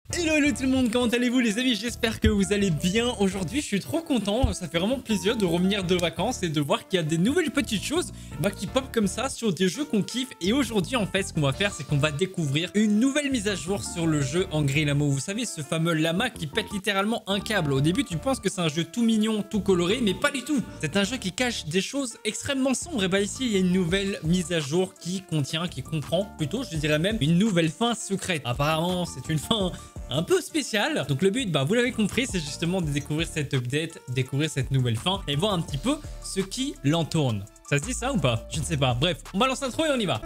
Hello tout le monde, comment allez-vous les amis? J'espère que vous allez bien. Aujourd'hui je suis trop content, ça fait vraiment plaisir de revenir de vacances et de voir qu'il y a des nouvelles petites choses qui pop comme ça sur des jeux qu'on kiffe. Et aujourd'hui en fait ce qu'on va faire c'est qu'on va découvrir une nouvelle mise à jour sur le jeu Angry Lamo. Vous savez, ce fameux lama qui pète littéralement un câble. Au début tu penses que c'est un jeu tout mignon, tout coloré, mais pas du tout. C'est un jeu qui cache des choses extrêmement sombres. Et bah ici il y a une nouvelle mise à jour qui comprend plutôt, je dirais même, une nouvelle fin secrète. Apparemment c'est une fin un peu spécial. Donc le but, vous l'avez compris, c'est justement de découvrir cette update, découvrir cette nouvelle fin et voir un petit peu ce qui l'entourne. Ça se dit ça ou pas? Je ne sais pas. Bref, on balance l'intro et on y va.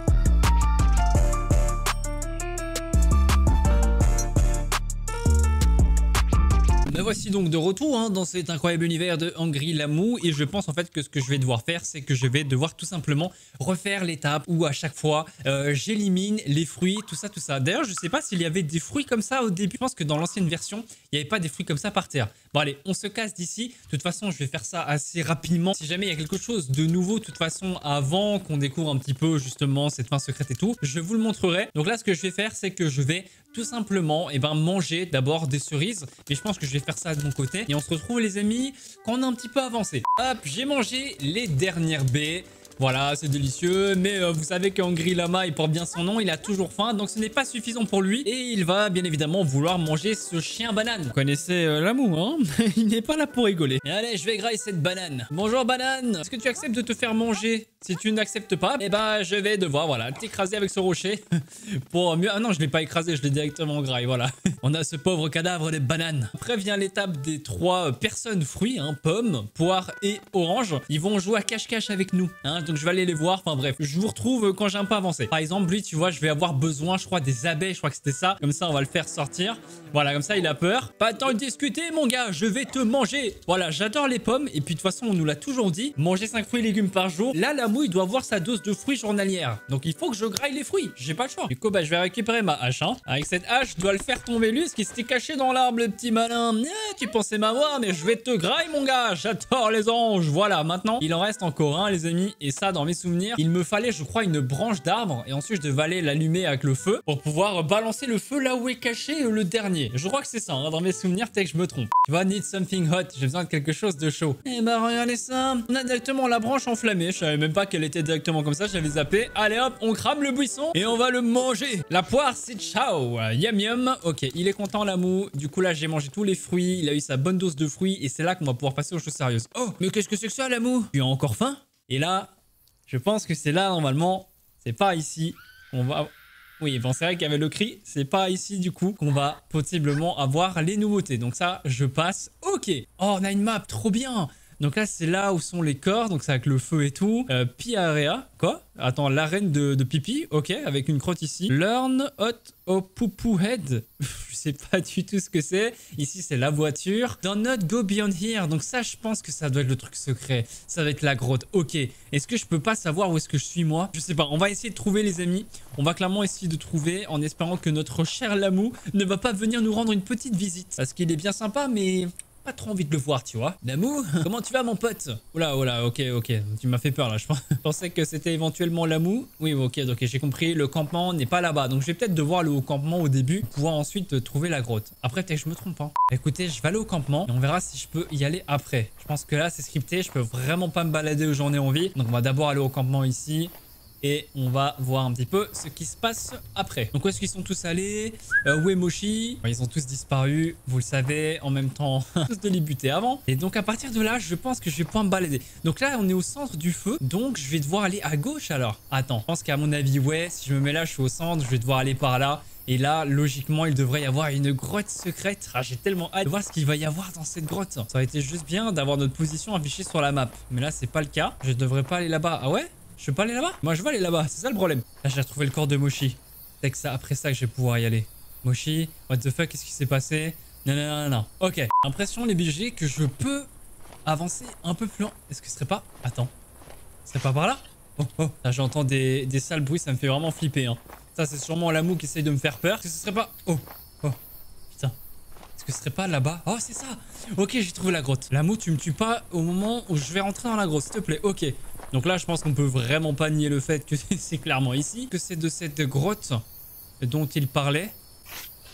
Me voici donc de retour dans cet incroyable univers de Angry Lamo et je pense en fait que ce que je vais devoir faire c'est que je vais devoir tout simplement refaire l'étape où à chaque fois j'élimine les fruits, tout ça. D'ailleurs je sais pas s'il y avait des fruits comme ça au début, je pense que dans l'ancienne version il n'y avait pas des fruits comme ça par terre. Bon allez, on se casse d'ici, de toute façon je vais faire ça assez rapidement. Si jamais il y a quelque chose de nouveau, de toute façon avant qu'on découvre un petit peu justement cette fin secrète et tout, je vous le montrerai. Donc là ce que je vais faire c'est que je vais tout simplement manger d'abord des cerises, mais je pense que je vais faire ça de mon côté et on se retrouve les amis quand on a un petit peu avancé. Hop, j'ai mangé les dernières baies. Voilà, c'est délicieux, mais vous savez qu'Angry Lama, il porte bien son nom, il a toujours faim, donc ce n'est pas suffisant pour lui. Et il va bien évidemment vouloir manger ce chien banane. Vous connaissez Lamo, hein? Il n'est pas là pour rigoler. Et allez, je vais grailler cette banane. Bonjour banane, est-ce que tu acceptes de te faire manger? Si tu n'acceptes pas, je vais devoir, voilà, t'écraser avec ce rocher pour mieux... Ah non, je l'ai pas écrasé, je l'ai directement graillé, voilà. On a ce pauvre cadavre de banane. Après vient l'étape des 3 personnes fruits, pommes, poires et oranges. Ils vont jouer à cache-cache avec nous, donc je vais aller les voir. Enfin bref, je vous retrouve quand j'ai un peu avancé. Par exemple, lui, tu vois, je vais avoir besoin, je crois, des abeilles. Je crois que c'était ça. Comme ça, on va le faire sortir. Voilà, comme ça, il a peur. Pas le temps de discuter, mon gars. Je vais te manger. Voilà, j'adore les pommes. Et puis, de toute façon, on nous l'a toujours dit. Manger 5 fruits et légumes par jour. Là, Lamo, il doit avoir sa dose de fruits journalière. Donc, il faut que je graille les fruits. J'ai pas le choix. Du coup, je vais récupérer ma hache. Avec cette hache, je dois le faire tomber lui, ce qui s'était caché dans l'arbre, le petit malin. Tu pensais m'avoir, mais je vais te grailler, mon gars. J'adore les anges. Voilà, maintenant, il en reste encore un, les amis. Et ça, dans mes souvenirs, il me fallait, je crois, une branche d'arbre et ensuite je devais aller l'allumer avec le feu pour pouvoir balancer le feu là où est caché le dernier. Je crois que c'est ça, dans mes souvenirs, peut-être que je me trompe. Tu vois, need something hot, j'ai besoin de quelque chose de chaud. Eh regardez ça, on a directement la branche enflammée. Je savais même pas qu'elle était directement comme ça, j'avais zappé. Allez hop, on crame le buisson et on va le manger. La poire, c'est ciao. Yum yum. Ok, il est content Lamo. Du coup là, j'ai mangé tous les fruits, il a eu sa bonne dose de fruits et c'est là qu'on va pouvoir passer aux choses sérieuses. Oh, mais qu'est-ce que c'est que ça Lamo? Tu as encore faim? Et là, je pense que c'est là, normalement, c'est pas ici qu'on va... Oui, bon, c'est vrai qu'il y avait le cri, c'est pas ici, du coup, qu'on va possiblement avoir les nouveautés. Donc ça, je passe. Ok. Oh, on a une map, trop bien. Donc là, c'est là où sont les corps, donc c'est avec le feu et tout. Piarea, quoi? Attends, l'arène de pipi, ok, avec une crotte ici. Learn hot au poupou head. Je sais pas du tout ce que c'est. Ici, c'est la voiture. Do not go beyond here. Donc ça, je pense que ça doit être le truc secret. Ça va être la grotte. Ok. Est-ce que je peux pas savoir où est-ce que je suis, moi? Je sais pas. On va essayer de trouver, les amis. On va clairement essayer de trouver en espérant que notre cher Lamo ne va pas venir nous rendre une petite visite. Parce qu'il est bien sympa, mais... pas trop envie de le voir, tu vois. Lamo, comment tu vas mon pote? Oula, ok, tu m'as fait peur là, je pensais que c'était éventuellement Lamo. Oui, ok, j'ai compris, le campement n'est pas là-bas. Donc je vais peut-être devoir aller au campement au début pour pouvoir ensuite trouver la grotte. Après, peut-être que je me trompe, Écoutez, je vais aller au campement et on verra si je peux y aller après. Je pense que là, c'est scripté, je peux vraiment pas me balader où j'en ai envie. Donc on va d'abord aller au campement ici. Et on va voir un petit peu ce qui se passe après. Donc où est-ce qu'ils sont tous allés? Où est Moshi? Ils ont tous disparu, vous le savez, en même temps, tous débutés avant. Et donc à partir de là, je pense que je vais pouvoir me balader. Donc là, on est au centre du feu, donc je vais devoir aller à gauche alors. Attends, je pense qu'à mon avis, ouais, si je me mets là, je suis au centre, je vais devoir aller par là. Et là, logiquement, il devrait y avoir une grotte secrète. Ah, j'ai tellement hâte de voir ce qu'il va y avoir dans cette grotte. Ça aurait été juste bien d'avoir notre position affichée sur la map. Mais là, c'est pas le cas. Je devrais pas aller là-bas. Ah ouais? Je peux pas aller là-bas? Moi, je veux aller là-bas. C'est ça le problème. Là, j'ai retrouvé le corps de Moshi. C'est que ça, après ça que je vais pouvoir y aller. Moshi, what the fuck, qu'est-ce qui s'est passé? Non. Ok. Impression, les BG, que je peux avancer un peu plus loin. Est-ce que ce serait pas... Attends. Ce serait pas par là? Oh. Là, j'entends des sales bruits. Ça me fait vraiment flipper, Ça, c'est sûrement Lamo qui essaye de me faire peur. Est-ce que ce serait pas... Oh. Putain. Est-ce que ce serait pas là-bas? Oh, c'est ça. Ok, j'ai trouvé la grotte. Lamo, tu me tues pas au moment où je vais rentrer dans la grotte, s'il te plaît. Ok. Donc là, je pense qu'on peut vraiment pas nier le fait que c'est clairement ici. Que c'est de cette grotte dont il parlait.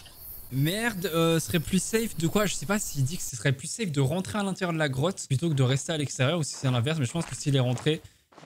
Merde, serait plus safe de quoi? Je sais pas s'il dit que ce serait plus safe de rentrer à l'intérieur de la grotte plutôt que de rester à l'extérieur ou si c'est l'inverse, mais je pense que s'il est rentré...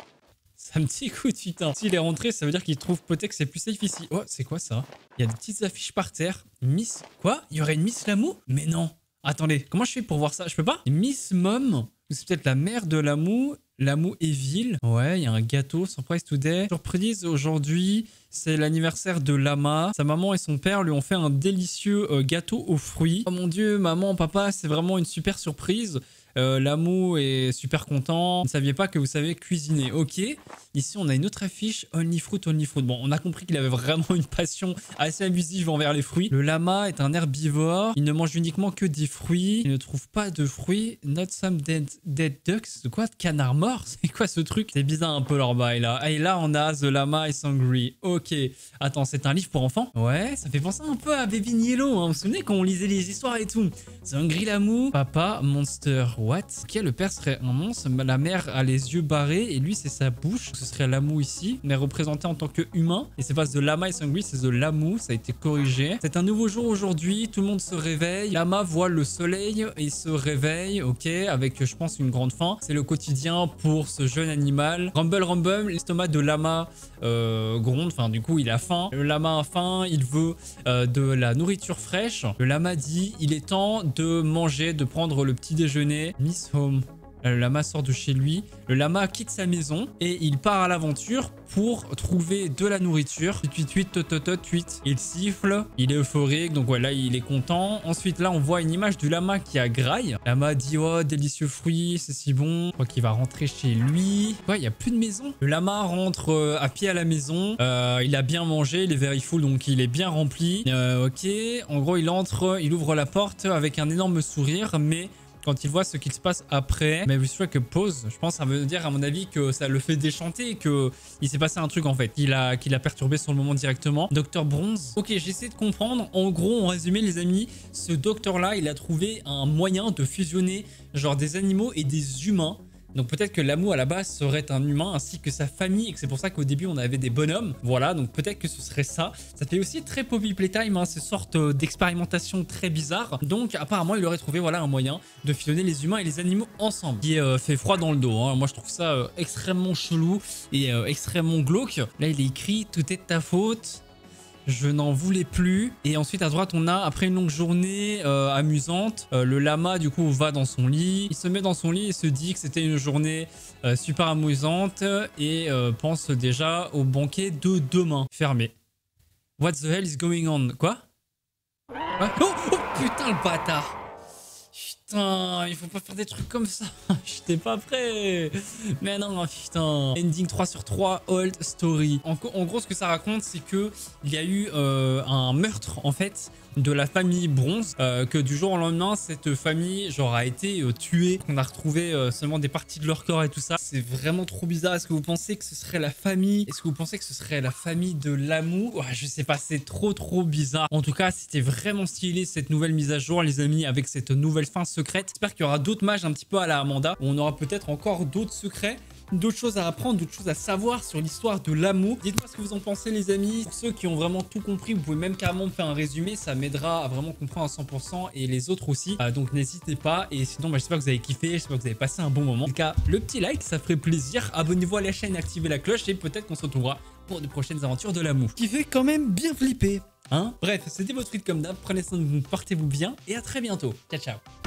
Ça me t'écoute, putain. S'il est rentré, ça veut dire qu'il trouve peut-être que c'est plus safe ici. Oh, c'est quoi ça? Il y a des petites affiches par terre. Miss... Quoi? Il y aurait une Miss Lamou? Mais non. Attendez, comment je fais pour voir ça? Je peux pas? Miss Mom? C'est peut-être la mère de Lamou. Lamou Evil. Ouais, il y a un gâteau. Surprise today. Surprise, aujourd'hui, c'est l'anniversaire de Lama. Sa maman et son père lui ont fait un délicieux gâteau aux fruits. Oh mon dieu, maman, papa, c'est vraiment une super surprise. Lamou est super content. Vous ne saviez pas que vous savez cuisiner. Ok. Ici, on a une autre affiche. Only fruit, only fruit. Bon, on a compris qu'il avait vraiment une passion assez abusive envers les fruits. Le lama est un herbivore. Il ne mange uniquement que des fruits. Il ne trouve pas de fruits. Not some dead ducks. De quoi? De canard mort? C'est quoi ce truc? C'est bizarre un peu leur bail là. Et là, on a The Lama is Hungry. Ok. Attends, c'est un livre pour enfants? Ouais, ça fait penser un peu à Baby Yellow. Hein. Vous vous souvenez quand on lisait les histoires et tout? The Hungry Lamou. Papa, monster. What? Ok, le père serait un monstre. La mère a les yeux barrés et lui, c'est sa bouche. Ce serait Lamou ici. On est représenté en tant que humain. Et c'est pas The Lama is Hungry, c'est The Lamou. Ça a été corrigé. C'est un nouveau jour aujourd'hui. Tout le monde se réveille. Lama voit le soleil et se réveille. Ok, avec, je pense, une grande faim. C'est le quotidien pour ce jeune animal. Rumble, rumble. L'estomac de Lama gronde. Enfin, du coup, il a faim. Le Lama a faim. Il veut de la nourriture fraîche. Le Lama dit, il est temps de manger, de prendre le petit déjeuner. Miss Home. Le lama sort de chez lui. Le lama quitte sa maison et il part à l'aventure pour trouver de la nourriture. Tweet. Il siffle. Il est euphorique. Donc voilà, il est content. Ensuite, là, on voit une image du lama qui a graille. Le lama dit, oh, délicieux fruits, c'est si bon. Je crois qu'il va rentrer chez lui. Quoi, il n'y a plus de maison. Le lama rentre à pied à la maison. Il a bien mangé. Il est very full, donc il est bien rempli. Ok. En gros, il entre, il ouvre la porte avec un énorme sourire, mais... Quand il voit ce qu'il se passe après, mais je que pause, je pense que ça veut dire à mon avis que ça le fait déchanter et qu'il s'est passé un truc en fait, qu'il a perturbé sur le moment directement. Docteur Bronze. Ok, j'essaie de comprendre. En gros, en résumé les amis, ce docteur là, il a trouvé un moyen de fusionner genre des animaux et des humains. Donc peut-être que Lamou à la base serait un humain ainsi que sa famille et que c'est pour ça qu'au début on avait des bonhommes. Voilà, donc peut-être que ce serait ça. Ça fait aussi très Poppy Playtime, hein, ces sortes d'expérimentation très bizarres. Donc apparemment il aurait trouvé voilà un moyen de fusionner les humains et les animaux ensemble. Qui fait froid dans le dos. Hein. Moi je trouve ça extrêmement chelou et extrêmement glauque. Là il est écrit « Tout est de ta faute ». Je n'en voulais plus. Et ensuite à droite on a après une longue journée amusante, le lama du coup va dans son lit. Il se met dans son lit et se dit que c'était une journée super amusante et pense déjà au banquet de demain. Fermé. What the hell is going on? Quoi? Oh, oh putain le bâtard. Putain, il faut pas faire des trucs comme ça. J'étais pas prêt. Mais non, putain. Ending 3 sur 3, Old Story. En gros, ce que ça raconte, c'est que il y a eu un meurtre, en fait, de la famille Bronze. Que du jour au lendemain, cette famille, genre, a été tuée. On a retrouvé seulement des parties de leur corps et tout ça. C'est vraiment trop bizarre. Est-ce que vous pensez que ce serait la famille? Est-ce que vous pensez que ce serait la famille de Lamou? Ouais, je sais pas, c'est trop bizarre. En tout cas, c'était vraiment stylé cette nouvelle mise à jour, les amis, avec cette nouvelle fin secrète. J'espère qu'il y aura d'autres mages un petit peu à la Amanda, où on aura peut-être encore d'autres secrets, d'autres choses à apprendre, d'autres choses à savoir sur l'histoire de Lamou. Dites-moi ce que vous en pensez les amis. Pour ceux qui ont vraiment tout compris, vous pouvez même carrément me faire un résumé, ça m'aidera à vraiment comprendre à 100% et les autres aussi. Donc n'hésitez pas. Et sinon, j'espère que vous avez kiffé, j'espère que vous avez passé un bon moment. En tout cas, le petit like, ça ferait plaisir. Abonnez-vous à la chaîne, activez la cloche et peut-être qu'on se retrouvera pour de prochaines aventures de Lamou. Qui fait quand même bien flipper. Hein? Bref, c'était votre tweet comme d'hab. Prenez soin de vous, portez-vous bien et à très bientôt. Ciao, ciao.